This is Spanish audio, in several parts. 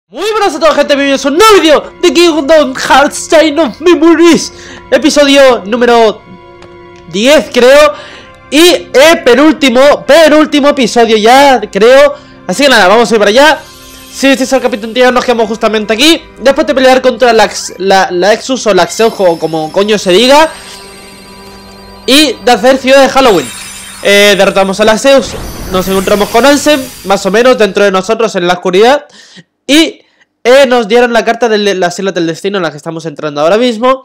Muy buenas a toda gente, bienvenidos a un nuevo vídeo de Kingdom Hearts Chain of Memories. Episodio número 10 creo. Y penúltimo episodio ya creo. Así que nada, vamos a ir para allá. Si este es el capítulo anterior, nos quedamos justamente aquí. Después de pelear contra la Exus o la Axeus, o como coño se diga, y de hacer ciudad de Halloween. Derrotamos a la Axeus. Nos encontramos con Ansem, más o menos dentro de nosotros en la oscuridad. Y nos dieron la carta de las Islas del Destino en la que estamos entrando ahora mismo.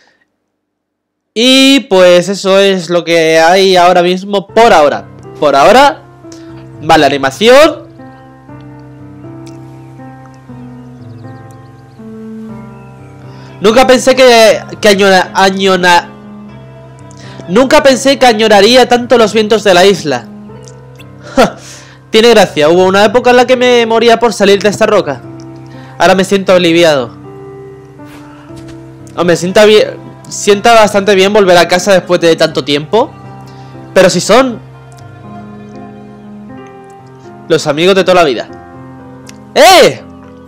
Y pues eso es lo que hay ahora mismo por ahora. Por ahora. Vale, animación. Nunca pensé Nunca pensé que añoraría tanto los vientos de la isla. Tiene gracia, hubo una época en la que me moría por salir de esta roca. Ahora me siento aliviado. Me sienta bastante bien volver a casa después de tanto tiempo. Pero si son los amigos de toda la vida. ¡Eh!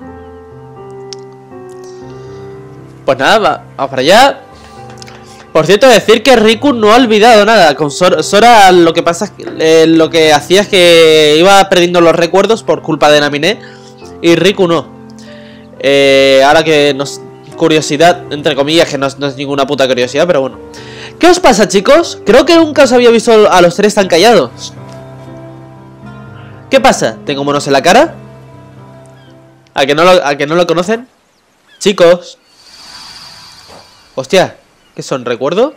Pues nada, vamos para allá. Por cierto, decir que Riku no ha olvidado nada. Con Sora lo que pasa es que lo que hacía es que iba perdiendo los recuerdos por culpa de Naminé. Y Riku no. Ahora que nos... Curiosidad, entre comillas, que no es ninguna puta curiosidad, pero bueno. ¿Qué os pasa, chicos? Creo que nunca os había visto a los tres tan callados. ¿Qué pasa? ¿Tengo monos en la cara? ¿A que no lo conocen? Chicos. Hostia. ¿Qué son? ¿Recuerdos?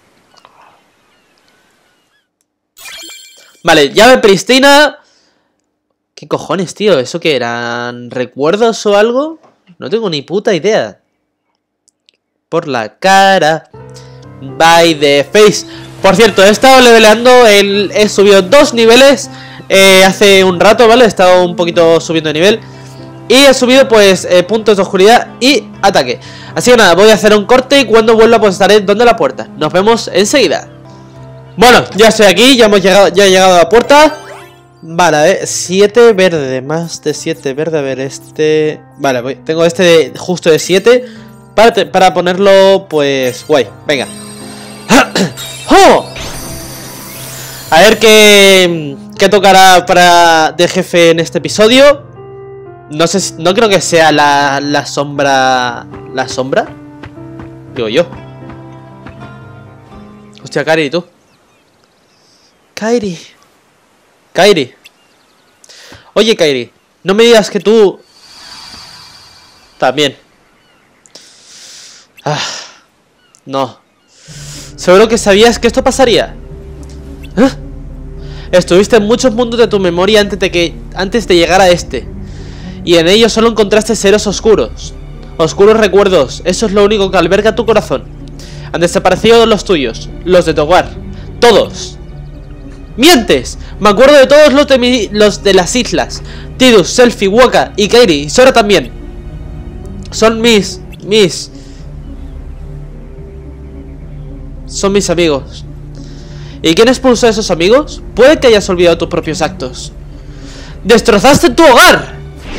Vale, llave prístina. ¿Qué cojones, tío? ¿Eso qué eran? ¿Recuerdos o algo? No tengo ni puta idea. Por la cara. By the face. Por cierto, he estado leveleando. He subido 2 niveles hace un rato, ¿vale? He estado un poquito subiendo de nivel. Y he subido pues puntos de oscuridad y ataque. Así que nada, voy a hacer un corte y cuando vuelva pues estaré donde la puerta. Nos vemos enseguida. Bueno, ya estoy aquí, ya he llegado a la puerta. Vale, 7 verde, más de 7 verde, a ver este... Vale, tengo este justo de 7 para ponerlo pues guay, venga. ¡Oh! A ver qué tocará de jefe en este episodio. No sé, no creo que sea la sombra. ¿La sombra? Digo yo. Hostia, Kairi, tú. Kairi. Oye, Kairi, no me digas que tú también. No. Seguro que sabías que esto pasaría. Estuviste en muchos mundos de tu memoria antes de llegar a este. Y en ellos solo encontraste seres oscuros. Oscuros recuerdos. Eso es lo único que alberga tu corazón. Han desaparecido los tuyos. Los de tu hogar. Todos. ¡Mientes! Me acuerdo de todos los de las islas. Tidus, Selfie, Waka y Kairi. Y Sora también. Son mis amigos. ¿Y quién expulsó a esos amigos? Puede que hayas olvidado tus propios actos. ¡Destrozaste tu hogar!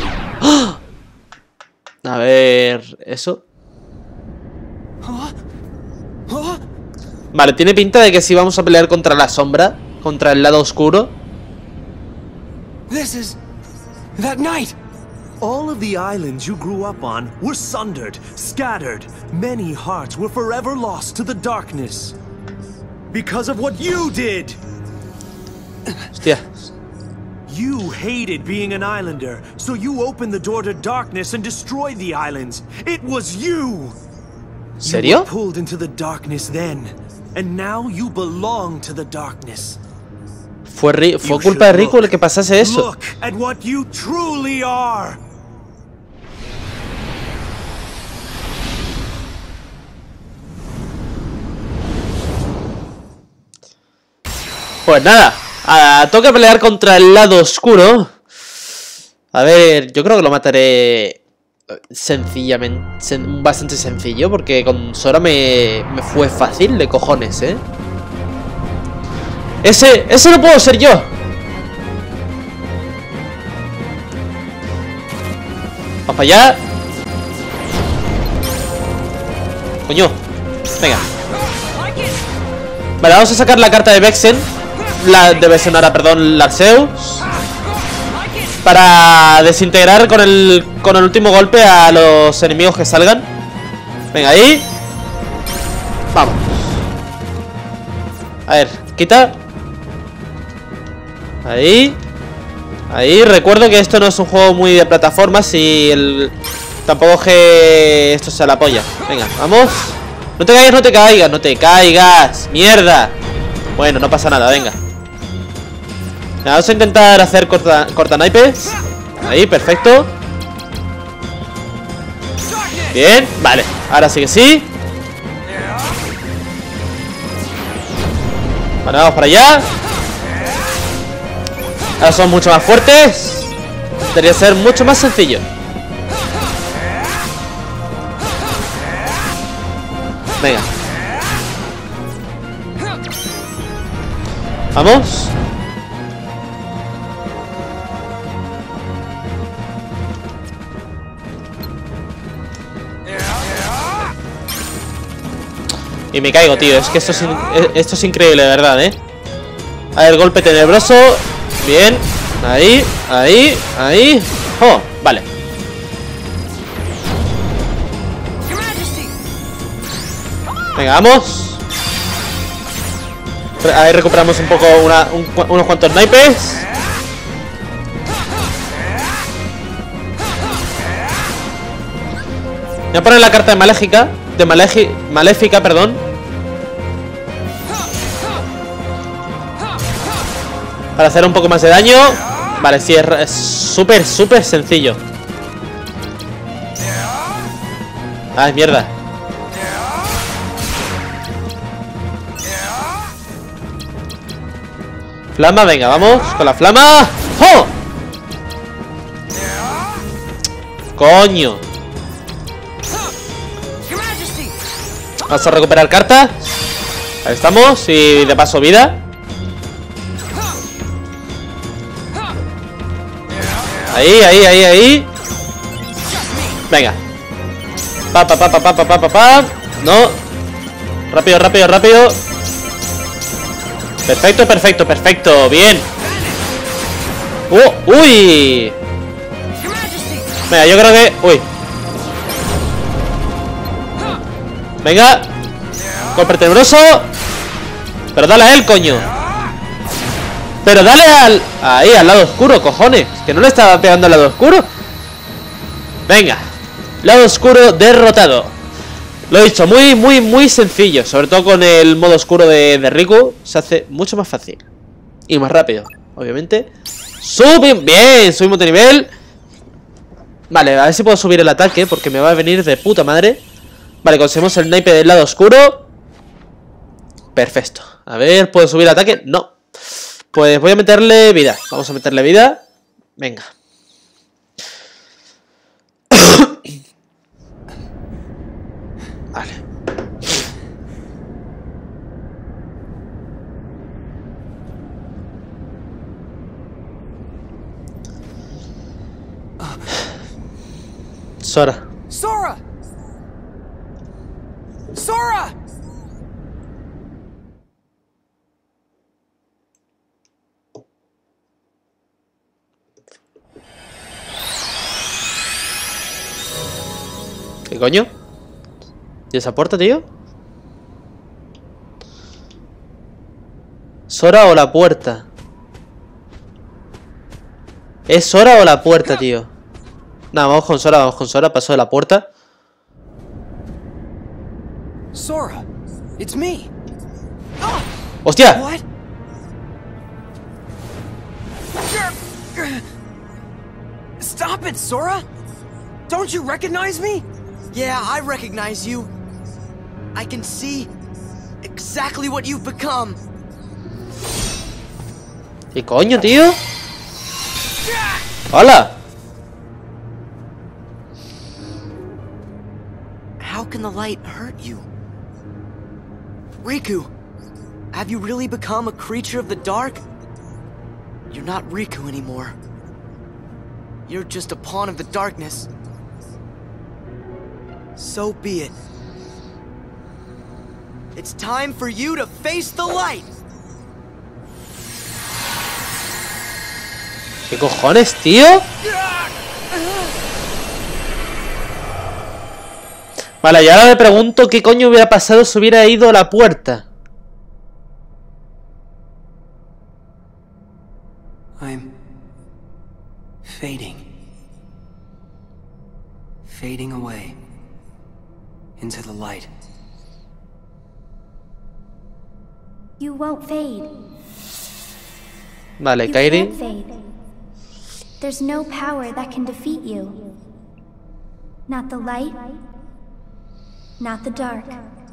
A ver... ¿eso? Vale, tiene pinta de que sí vamos a pelear contra la sombra. Contra el lado oscuro. This is that night. All of the islands you grew up on were sundered, scattered. Many hearts were forever lost to the darkness. Because of what you did. Hostia. You hated being an islander, so you opened the door to darkness and destroyed the islands. It was you. ¿Serio? You were pulled into the darkness then, and now you belong to the darkness. Fue culpa de Riku el que pasase eso. Look at what you truly are. Pues nada. Toca pelear contra el lado oscuro. A ver, yo creo que lo mataré sencillamente, bastante sencillo, porque con Sora me fue fácil de cojones, Ese no puedo ser yo. Vamos para allá. Coño. Venga. Vale, vamos a sacar la carta de Vexen. La de Vexen ahora, perdón, Larceus. Para desintegrar con el último golpe a los enemigos que salgan. Venga, ahí. Vamos. A ver, quita. Ahí. Ahí, recuerdo que esto no es un juego muy de plataformas. Y tampoco es que esto sea la polla. Venga, vamos. No te caigas, no te caigas, no te caigas. Mierda. Bueno, no pasa nada, venga. Vamos a intentar hacer cortanaipes. Ahí, perfecto. Bien, vale. Ahora sí que sí. Vale, vamos para allá. Ahora son mucho más fuertes. Debería ser mucho más sencillo. Venga. Vamos. Y me caigo, tío. Es que esto es increíble, de verdad, ¿eh? A ver, golpe tenebroso. Bien. Ahí, ahí, ahí. Oh, vale. Venga, vamos. Ahí recuperamos un poco unos cuantos naipes. Voy a poner la carta de Maléfica. Maléfica, perdón. Para hacer un poco más de daño. Vale, sí, es súper, súper sencillo. Ay, mierda. Flama, venga, vamos con la flama. ¡Oh! Coño. Vamos a recuperar cartas. Ahí estamos. Y de paso vida. Ahí, ahí, ahí, ahí. Venga. Pa. No. Rápido, rápido, rápido. Perfecto, perfecto, perfecto. Bien. Uy. Venga, yo creo que... Uy. Venga. Golpe tenebroso. Pero dale a él, coño. Pero dale ahí, al lado oscuro, cojones. Que no le estaba pegando al lado oscuro. Venga. Lado oscuro derrotado. Lo he dicho, muy, muy, muy sencillo. Sobre todo con el modo oscuro de Riku. Se hace mucho más fácil. Y más rápido, obviamente. Bien, subimos de nivel. Vale, a ver si puedo subir el ataque, porque me va a venir de puta madre. Vale, conseguimos el naipe del lado oscuro. Perfecto. A ver, ¿puedo subir el ataque? No. Pues voy a meterle vida. Vamos a meterle vida. Venga. Vale. Sora. Sora! Sora! ¿Qué coño? ¿Y esa puerta, tío? ¿Sora o la puerta? ¿Es Sora o la puerta, tío? Nada, vamos con Sora, paso de la puerta. Sora, it's me. ¡Hostia! What? Stop it, Sora! Don't you recognize me? Yeah, I recognize you. I can see exactly what you've become. ¿Qué coño, tío? ¡Hola! How can the light hurt you? Riku, have you really become a creature of the dark? You're not Riku anymore. You're just a pawn of the darkness, So be it. It's time for you to face the light. ¿Qué cojones, tío? Vale, y ahora me pregunto qué coño hubiera pasado si hubiera ido a la puerta. I'm fading. Fading away into the light. You won't fade. Vale, You Kairi. can't fade. There's no power that can defeat you. Not the light, not the dark.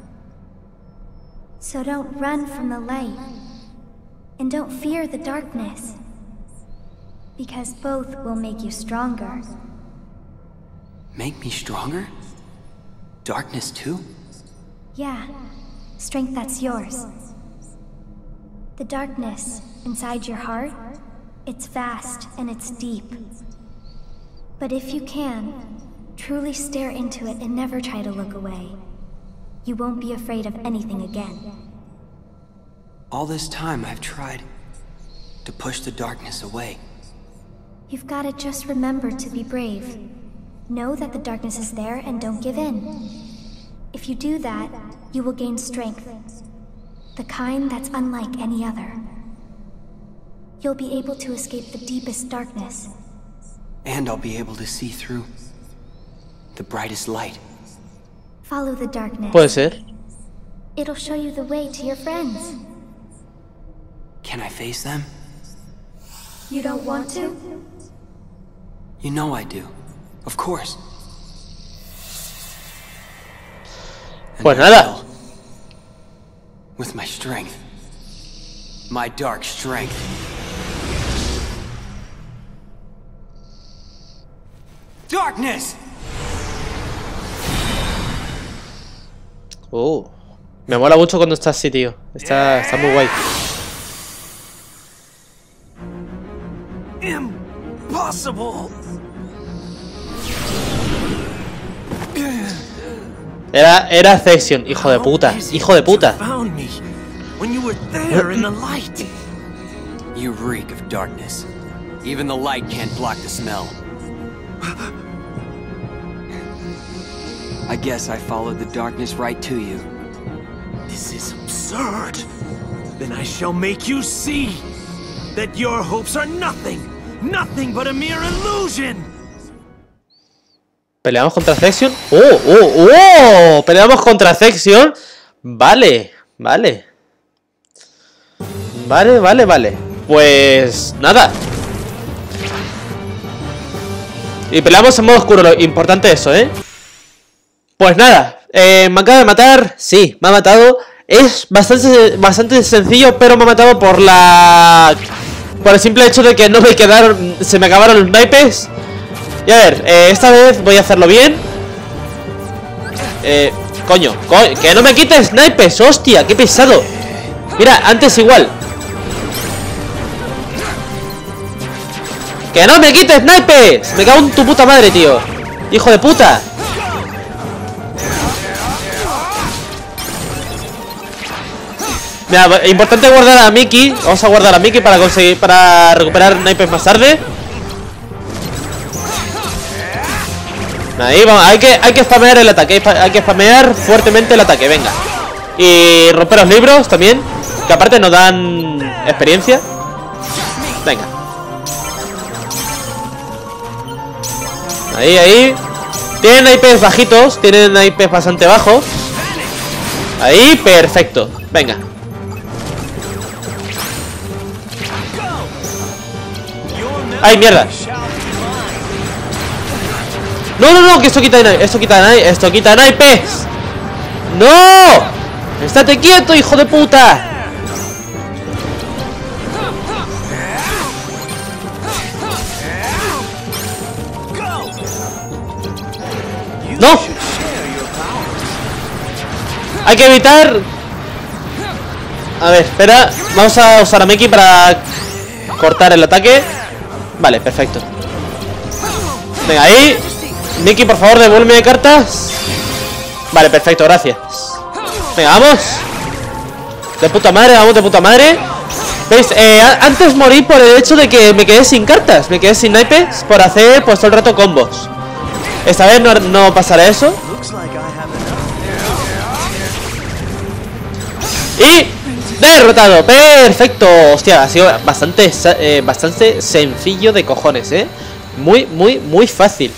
So don't run from the light, and don't fear the darkness, because both will make you stronger. Make me stronger? Darkness too? Yeah, strength that's yours. The darkness inside your heart, it's vast and it's deep. But if you can, truly stare into it and never try to look away, you won't be afraid of anything again. All this time I've tried to push the darkness away. You've got to just remember to be brave. Know that the darkness is there and don't give in. If you do that, you will gain strength. The kind that's unlike any other. You'll be able to escape the deepest darkness. And I'll be able to see through the brightest light. Follow the darkness. Puede ser. It'll show you the way to your friends. Can I face them? You don't want to? You know I do. Of course. And Pues I nada. will. With my strength. My dark strength. Darkness! Me mola mucho cuando está así, tío. Está muy guay. Impossible! Era Section, hijo de puta. Hijo de puta. Found me when you were there in the light. You reek of darkness. Even the light can't block the smell. I guess I followed the darkness right to you. This is absurd. Then I shall make you see that your hopes are nothing. Nothing but a mere illusion. ¿Peleamos contra Section? ¡Oh! ¿Peleamos contra Section? Vale. Pues nada. Y peleamos en modo oscuro, lo importante eso, ¿eh? Pues nada, me acaba de matar. Sí, me ha matado. Es bastante sencillo, pero me ha matado por el simple hecho de que no me quedaron. Se me acabaron los naipes. Y a ver, esta vez voy a hacerlo bien. Coño, que no me quites naipes, hostia, qué pesado. Mira, antes igual. ¡Que no me quites naipes! Me cago en tu puta madre, tío. Hijo de puta. Mira, importante guardar a Mickey. Vamos a guardar a Mickey para recuperar naipes más tarde. Ahí vamos, hay que spamear el ataque. Hay que spamear fuertemente el ataque, venga. Y romper los libros también, que aparte nos dan experiencia. Venga. Ahí. Tienen naipes bajitos, tienen naipes bastante bajos. Ahí, perfecto. Venga. ¡Ay, mierda! No, que esto quita naipes. ¡No! ¡Estate quieto, hijo de puta! ¡No! Hay que evitar. A ver, espera. Vamos a usar a Mickey para cortar el ataque. Vale, perfecto. Venga, ahí. Mickey, por favor, devuélveme cartas. Vale, perfecto, gracias. Venga, vamos. De puta madre, vamos de puta madre. ¿Veis? Antes morí por el hecho de que me quedé sin cartas. Me quedé sin naipes por hacer pues todo el rato combos. Esta vez no pasará eso. Y derrotado, perfecto. Hostia, ha sido bastante sencillo de cojones, muy fácil.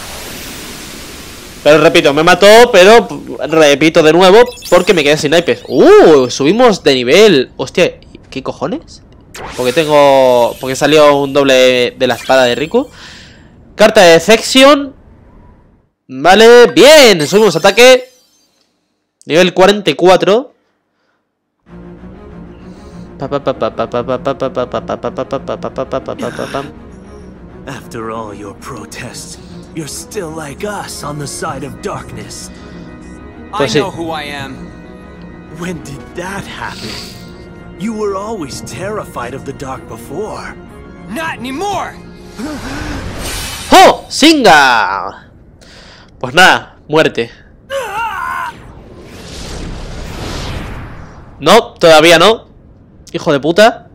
Pero repito, me mató, pero repito de nuevo porque me quedé sin naipes. Subimos de nivel. Hostia, ¿qué cojones? Porque salió un doble de la espada de Riku. Carta de Defection. Vale, bien, subimos ataque. Nivel 44. After all your protests, you're still like us on the side of darkness. I know who I am. When did that happen? You were always terrified of the dark before. Not anymore. ¡Oh! ¡Singa! Pues nada, muerte. No, todavía no. Hijo de puta.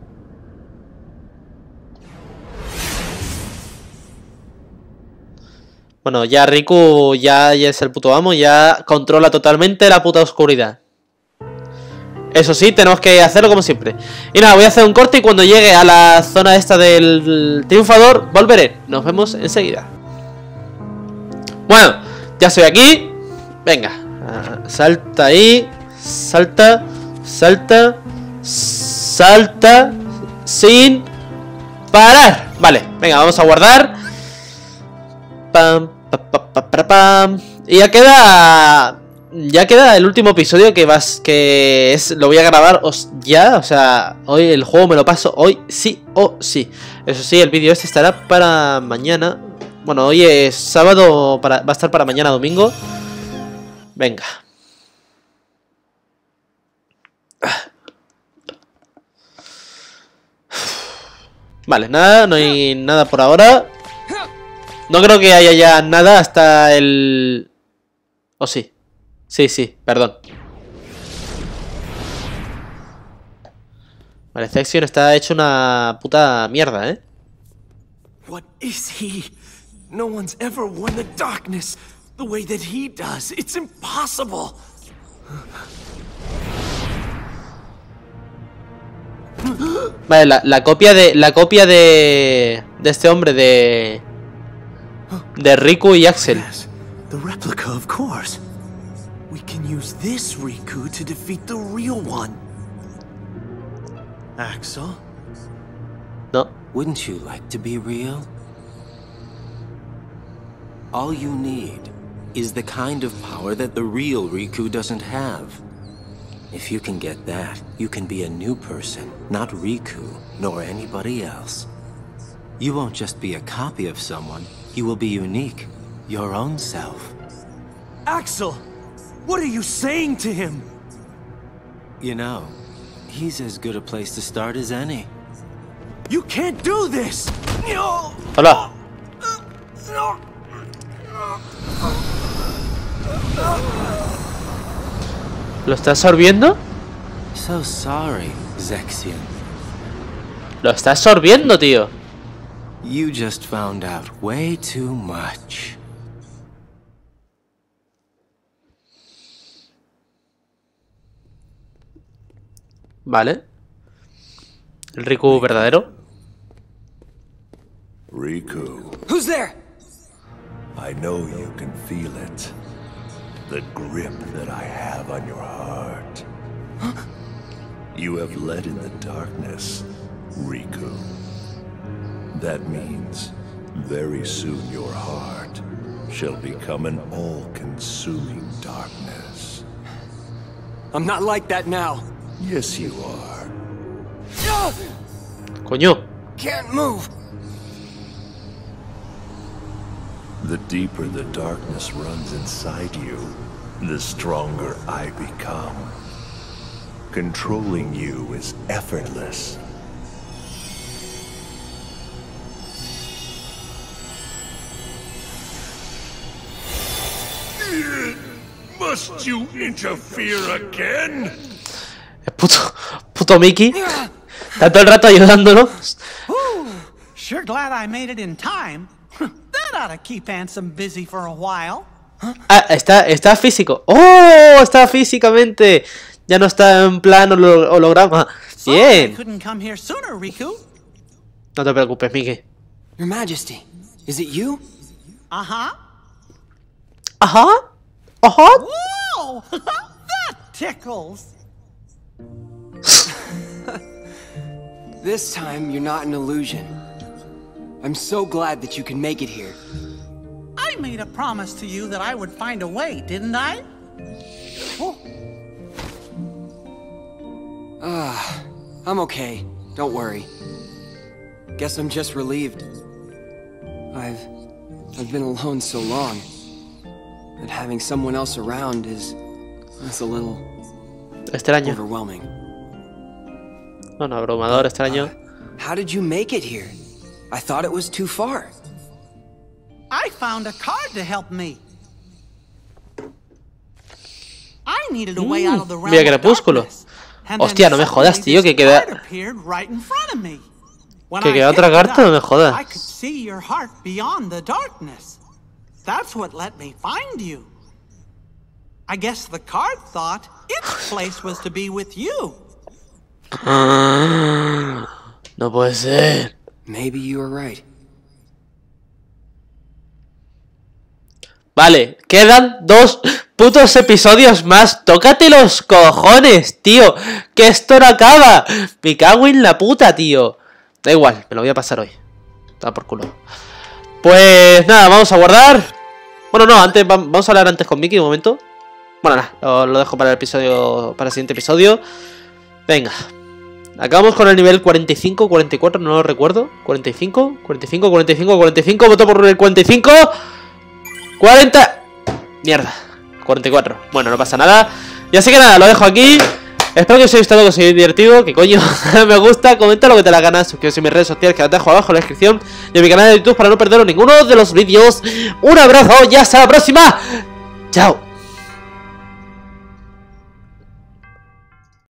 Bueno, ya Riku ya es el puto amo. Ya controla totalmente la puta oscuridad. Eso sí, tenemos que hacerlo como siempre. Y nada, voy a hacer un corte y cuando llegue a la zona esta del triunfador volveré. Nos vemos enseguida. Bueno, ya estoy aquí. Venga, salta ahí. Salta. Salta. Salta. Sin parar. Vale, venga, vamos a guardar. Pam, pam. Y ya queda el último episodio lo voy a grabar ya, o sea, hoy el juego me lo paso hoy sí o sí. Eso sí, el vídeo este estará para mañana. Bueno, hoy es sábado, va a estar para mañana domingo. Venga. Vale, nada, no hay nada por ahora. No creo que haya ya nada hasta el... ¿O sí? Sí, perdón. Vale, Section está hecho una puta mierda, ¿eh? What is he? No one's ever won the darkness the way that he does. It's impossible. Vale, la copia de este hombre de Riku y Axel. Yes, the replica, of course. We can use this Riku to defeat the real one. Axel? No. Wouldn't you like to be real? All you need is the kind of power that the real Riku doesn't have. If you can get that, you can be a new person, not Riku, nor anybody else. You won't just be a copy of someone, you will be unique, your own self. Axel! What are you saying to him? You know, he's as good a place to start as any. You can't do this! No! Hola. ¿Lo está absorbiendo? So sorry, Zexion. Lo está absorbiendo, tío. You just found out way too much. Vale. El Riku verdadero. Riku, Who's there? I know you can feel it. The grip that I have on your heart. You have led in the darkness, Riku. That means very soon your heart shall become an all-consuming darkness. I'm not like that now. Yes, you are. Coño. Can't move. The deeper the darkness runs inside you, the stronger I become. Controlling you is effortless. Must you interfere again? El puto Mickey. Está todo el rato ayudándonos. Sure glad I made it in time. That ought to keep Ansem busy for a while. Ah, está físico. ¡Oh! Está físicamente. Ya no está en plan holograma. Bien. No te preocupes, Mickey. Your Majesty, is it you? Uh-huh. Ajá. Ajá. Whoa! That tickles. This time, you're not an illusion. I'm so glad that you can make it here. I made a promise to you that I would find a way, didn't I? Oh. I'm okay. Don't worry. Guess I'm just relieved. I've been alone so long that having someone else around is a little extraño. Overwhelming. Bueno, abrumador, extraño. How did you make it here? I thought it was too far. I found a card to help me. I needed a way out of the realm Vía Crepúsculo. Hostia, no me jodas, tío, que queda... Que queda otra carta, no me jodas. I could see your heart beyond the darkness. That's what let me find you. I guess the card thought its place was to be with you. No puede ser. Maybe you were right. Vale, quedan 2 putos episodios más. Tócate los cojones, tío. Que esto no acaba. Me cago en la puta, tío. Da igual, me lo voy a pasar hoy. Está por culo. Pues nada, vamos a guardar. Bueno, no, antes vamos a hablar antes con Mickey un momento. Bueno, nada, lo dejo para el episodio, para el siguiente episodio. Venga. Acabamos con el nivel 45, 44, no lo recuerdo. 45, 45, 45, 45. Voto por el 45. 40. Mierda. 44. Bueno, no pasa nada. Y así que nada, lo dejo aquí. Espero que os haya gustado, que os haya divertido. Que coño, me gusta. Comenta lo que te la ganas. Suscríbete a mis redes sociales, que las dejo abajo en la descripción. Y en mi canal de YouTube para no perderos ninguno de los vídeos. Un abrazo y hasta la próxima. Chao.